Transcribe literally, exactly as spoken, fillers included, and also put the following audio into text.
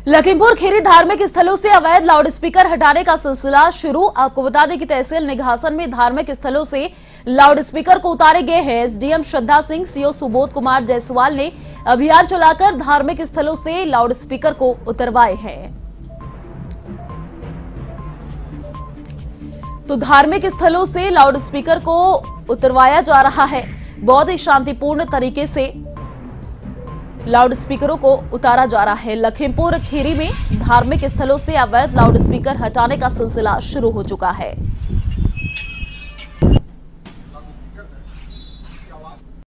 लखीमपुर खीरी धार्मिक स्थलों से अवैध लाउडस्पीकर हटाने का सिलसिला शुरू। आपको बता दें कि तहसील निघासन में धार्मिक स्थलों से लाउडस्पीकर को उतारे गए हैं। एसडीएम श्रद्धा सिंह, सीओ सुबोध कुमार जायसवाल ने अभियान चलाकर धार्मिक स्थलों से लाउडस्पीकर को उतरवाए हैं। तो धार्मिक स्थलों से लाउडस्पीकर को उतरवाया जा रहा है। बहुत ही शांतिपूर्ण तरीके से लाउडस्पीकरों को उतारा जा रहा है। लखीमपुर खीरी में धार्मिक स्थलों से अवैध लाउडस्पीकर हटाने का सिलसिला शुरू हो चुका है।